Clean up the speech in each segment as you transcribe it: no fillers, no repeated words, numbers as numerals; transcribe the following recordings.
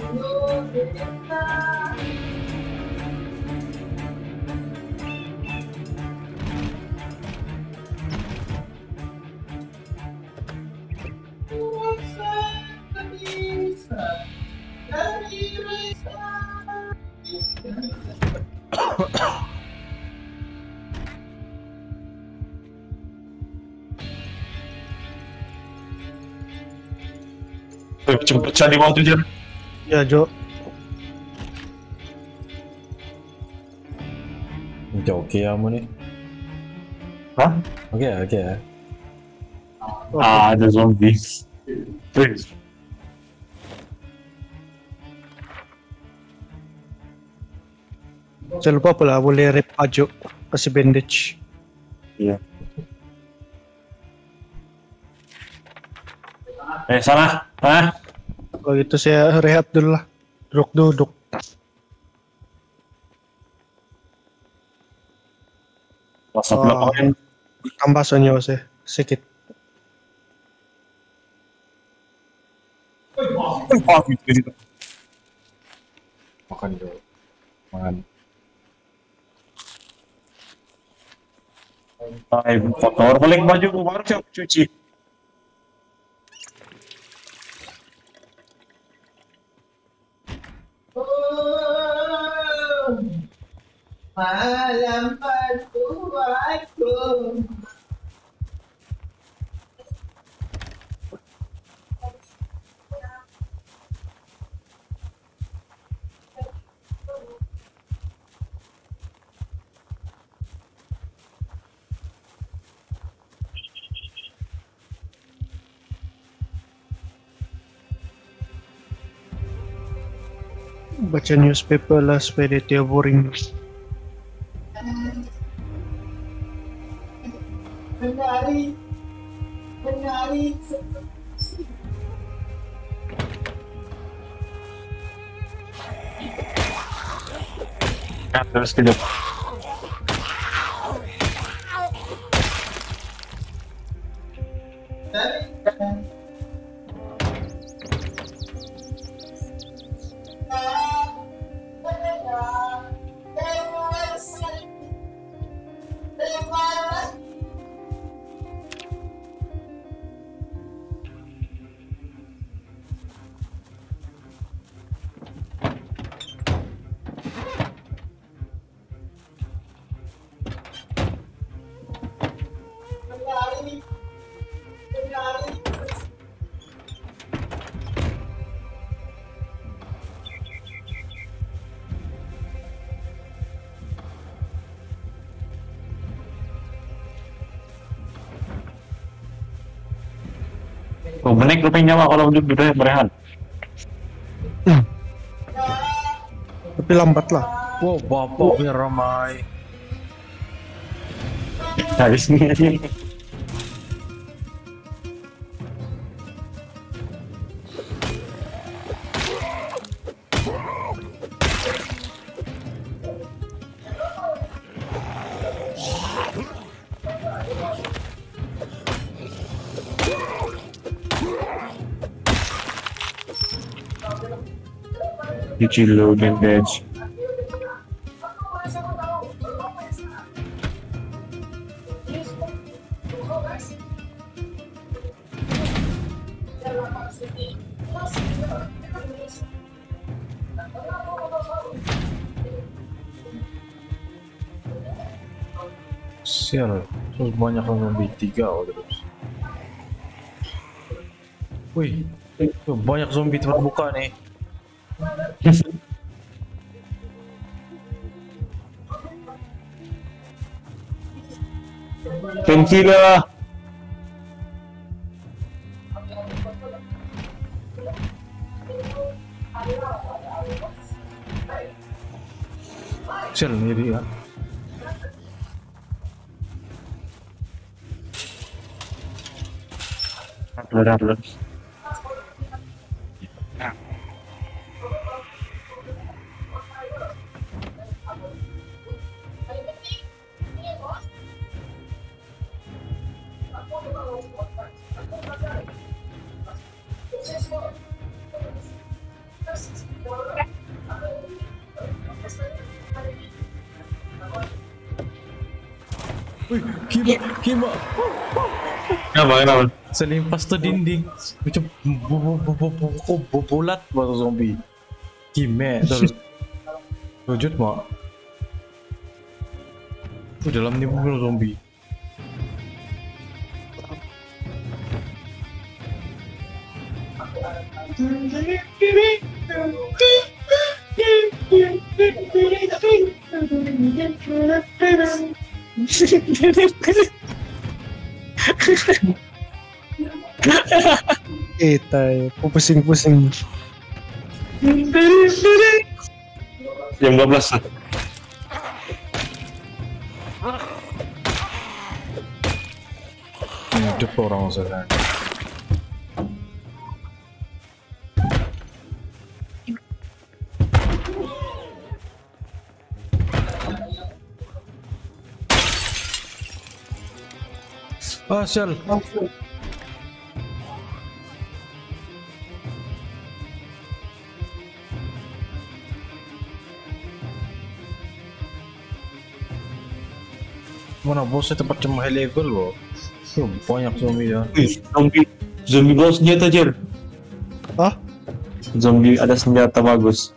Cepet cari waktu Jar. Ya Jo. Oke kamu nih. Hah? Oke. Ada zombie. Please. Jangan lupa pula boleh rep Ajo kasih bandage. Iya. Sana. Hah? Kalau gitu saya rehat dulu lah. Duduk. WhatsApp laporin. Tambah soalnya saya sedikit. Makan dulu. Makan. Kotor balik baju baru siap cuci. Malam pertuaku. Baca newspaper lah supaya dia tidak boring. Menari. Terus kejap. Oh, menek rupanya nyawa kalau udah berehan. Tapi lambat lah. Wow, bapaknya ramai. Habis ini aja. Cuci low bandage. Sial, terus banyak zombie 3 terus. Wih, banyak zombie terbuka nih. Painkiller. Sial, ini dia. Upload. Gimana? Kenapa? Selimpas tuh dinding. Macam bulat baru zombie. Gimana terus? Wujud mak. Dalam ni mobil zombie. Kita ya, pusing-pusing. Jam 12 lah. Hidup orang sekarang. Ah, sial. Mana bosnya tempat cuma high level loh. Banyak zombie ya. Zombie bawa senjata, Jer. Hah? Zombie ada senjata bagus.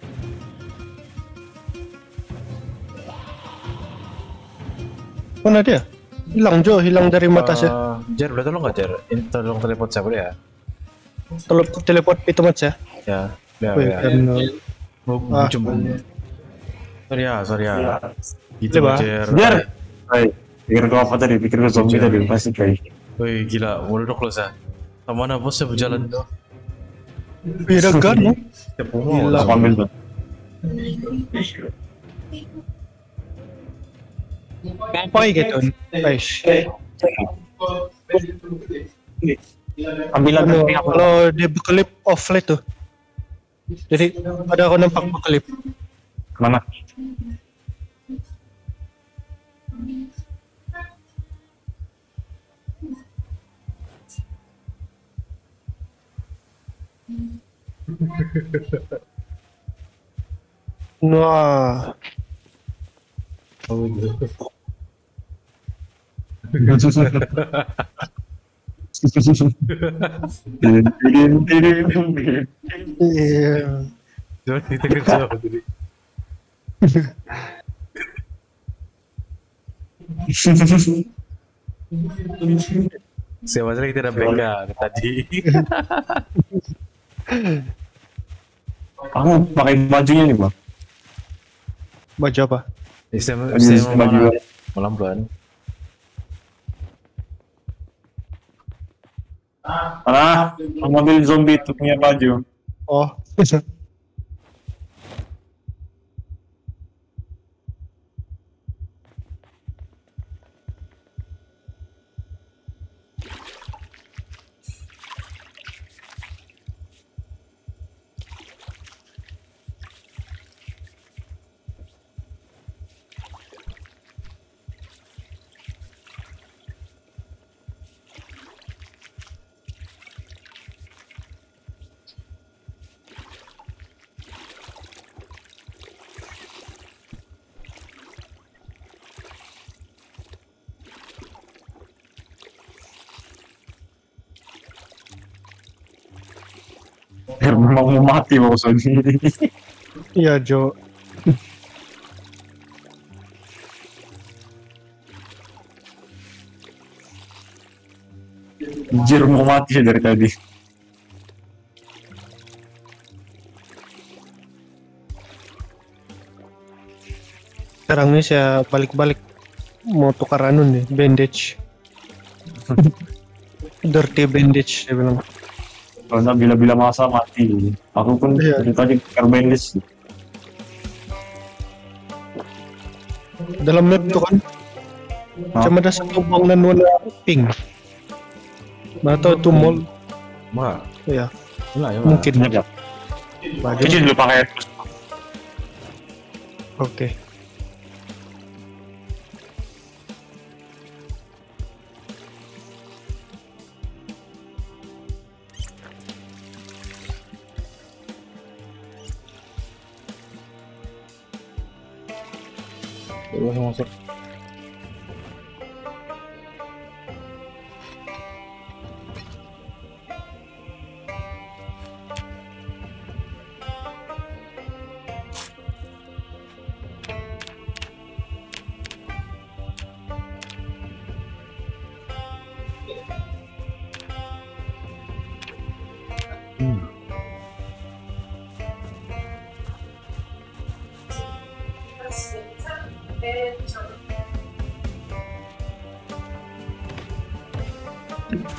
Mana dia? Hilang Jo, hilang dari mata saya. Jar, boleh tolong nggak Jar? Ini tolong teleport saya boleh ya? Teleport itu mas ya. Ya, Wih, ya. kan, Cuma. Sorry ya. Gitu Coba. Jar. Jer. Hai. Pikir kau apa tadi? Pikir kau zombie tadi pasti kayak. Wih gila, mulai dong close ya. Mana bosnya berjalan tuh? beda kan? No? Gila. Aku ambil tuh. Apa gitu? Guys. Ambil lagi. Kalau di klip offline tuh. Jadi ada aku nampak klip. Mana? Wah. Iya. Jangan kita kerja tadi. Siapa saja kita ada pegang tadi. Kamu pakai bajunya nih, Bang. Baju apa? Saya baju. melamban. Kamu ambil zombie itu punya baju. Oh. Memang mau mati mau zombie. Iya Jo. Anjir mau mati dari tadi. Sekarang ini saya balik-balik mau tukar anu nih, bandage. Dirty bandage saya bilang. Karena bila-bila masa mati. Aku pun Iya. dari tadi tukar bandage. Dalam map tuh kan cuma ada satu bangunan warna pink. Mana tahu itu mall. Mah, Ya, lah ya. mungkin. Sebentar. Baju. Cuci dulu pakai. Oke. Terus masuk.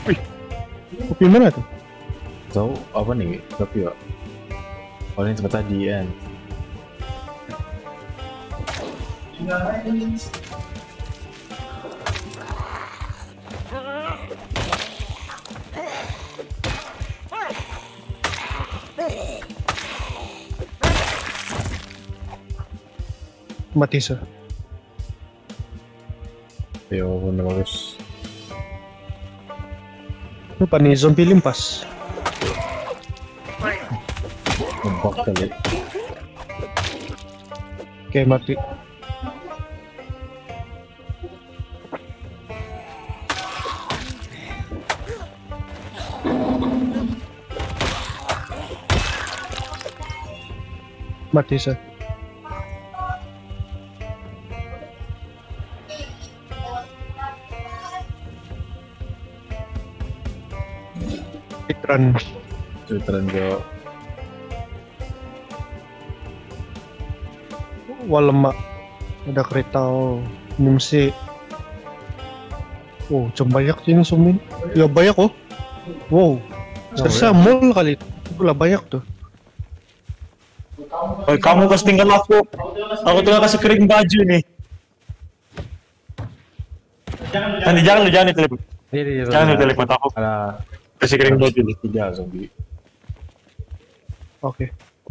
Kopi mana tuh? Tahu apa nih? Tapi ya. Kalau yang tempat tadi kan. Mati sir. Ya benar bagus. Lupa nih zombie limpas. Nampak kali. Oke mati. Mati sir. Run. Veteran Jo. Wah lemak. Ada kereta. Ini mesti. Oh, jam banyak sih ini zombie. Ya banyak oh. Wow. Sersa mall kali. Itulah banyak tuh. Oi, kamu kasih tinggal aku. Aku tinggal kasih kering baju nih. Jangan telepon. Iya. Jangan telepon aku. Ada Kasih kering baju nih. 3 zombie. Oke.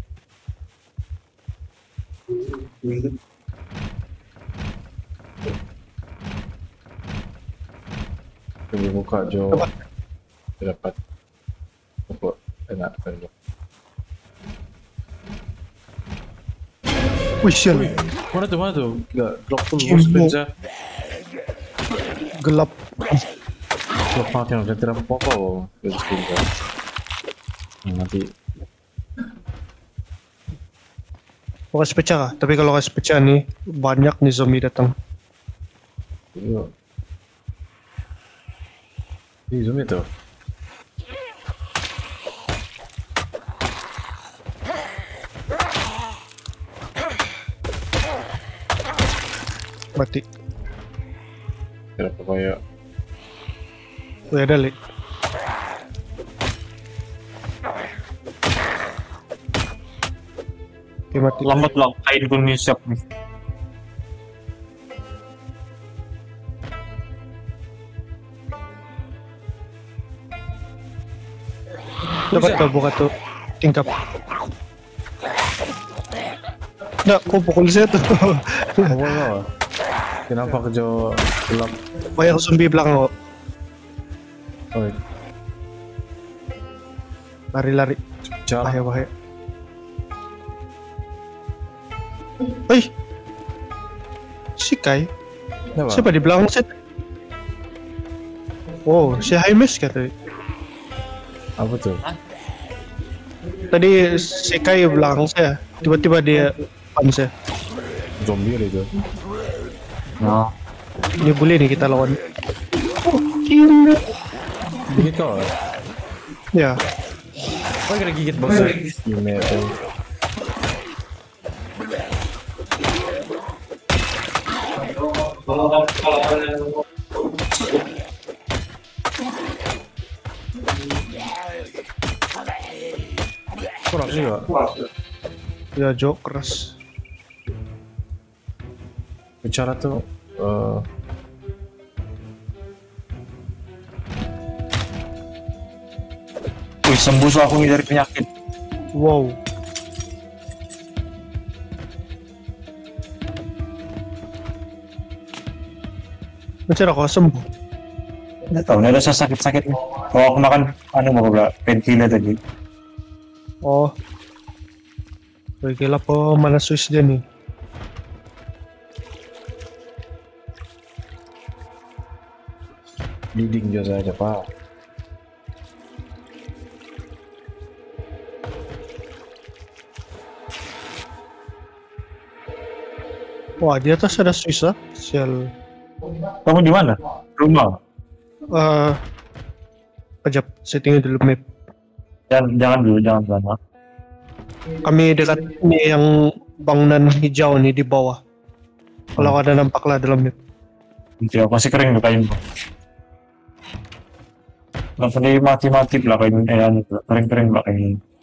Coba buka Jo. Dapat. Apa? Enak kan Jo. Wih, sial. Mana tuh? Enggak, drop full Cimbo. spinza. Gelap. Drop mati yang veteran pokok. Dari spinza. Nanti Mau kasih pecah kah? Tapi kalau kasih pecah nih, banyak nih zombie datang. iya. Ih, zombie tuh. Mati. Berapa kayak Wih, ada li. Oke, mati. Lambat lah, kain pun nih siap nih. Buka tuh. Tingkap. Nggak, kok pukul saya tuh. apa lah? Kenapa kejo gelap? Banyak zombie belakang kok. Oh, Lari-lari. cara Bahaya. Hei. Si Kai. apa? Siapa di belakang set? Oh, si Haimes kata. Apa tuh? Tadi si Kai belakang saya. Tiba-tiba dia depan saya. Zombie ada itu. Nah, Ini boleh nih kita lawan. Oh, gila. Gigit kau? Ya. Oh, kena gigit bos. Gimana tuh? Kurang sih ya? Ya, Jo keras. Bicara tuh wih sembuh so aku nih dari penyakit. Wow. Macam aku sembuh. Nggak tahu, nggak ada sakit-sakit nih. Kalau aku makan, mau gak painkiller tadi. Oh. Wih, gila po mana Swiss dia nih. bleeding juga saja pak. Wah, di atas ada Swiss ah. Sial. Kamu di mana? Rumah. Pajak settingnya dulu map. Jangan dulu, jangan sana. Kami dekat ini yang bangunan hijau nih di bawah. Kalau ada nampaklah dalam map. Oke, aku masih kering tuh kain. Langsung di mati-mati belakang ano, kering-kering belakang.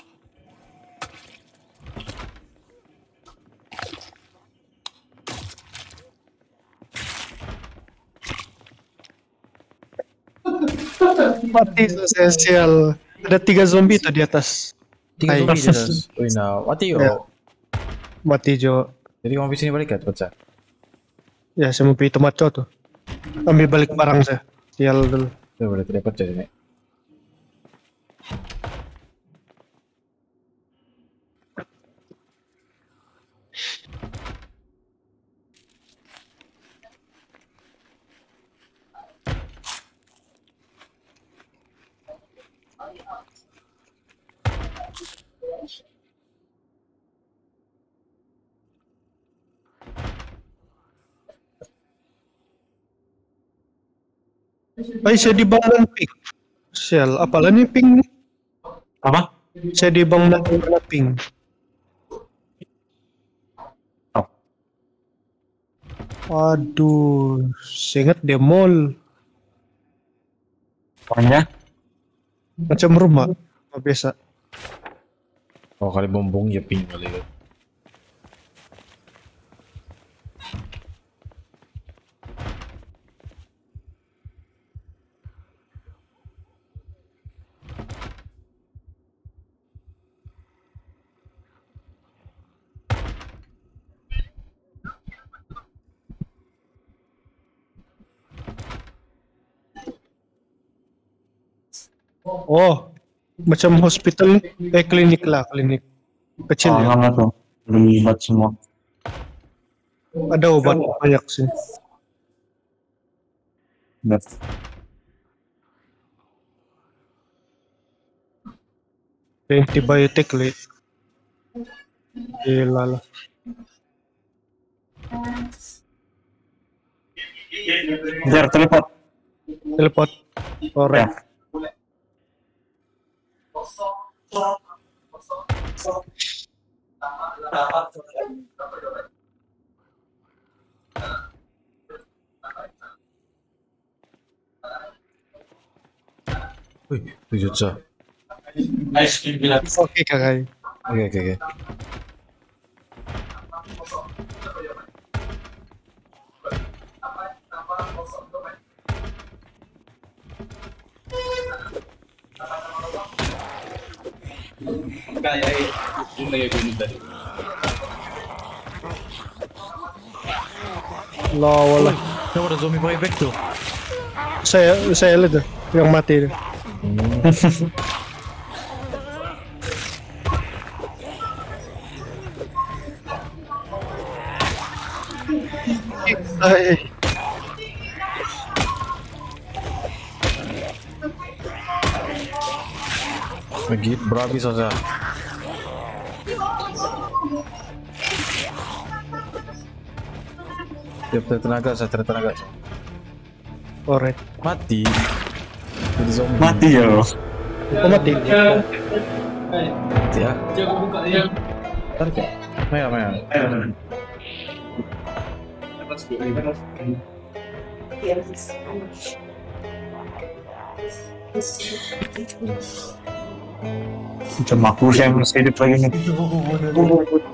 Mati esensial. Ada 3 zombie tuh di atas. Tiga Hai. zombie di atas. Wih, nah, mati yo. Ya. Mati Jo. Jadi kamu sini balik ya, Baca? Ya, saya mau pilih tomat tuh. Ambil balik barang saya. Sial dulu. Ya boleh tidak percaya ini. Ay, saya dibangun pink. Sial, apalah nih pink nih? Apa? Saya dibangun warna pink. Oh. Aduh, saya ingat dia mall. Pokoknya Macam rumah. Biasa. Oh, kali bombong ya ping kali itu. Oh, macam hospital nih. Klinik lah, klinik. Kecil ya. lama tuh libat semua. Ada obat banyak sih. Udah. Antibiotik li. Gila lah. Biar teleport. Teleport. Alright. Ya. Wih, 7 juta. Oke kakak. Oke. Lah walah. Kenapa ada zombie pakai back tuh? Saya lihat tuh yang mati tuh. Ay, Begitu berhabis saja. Tiap tenaga saya. alright. Mati. Jadi zombie. Mati ya lo. Oh mati. Mati ya. Tarik ya. Mayan. Macam aku saya masih hidup lagi nih.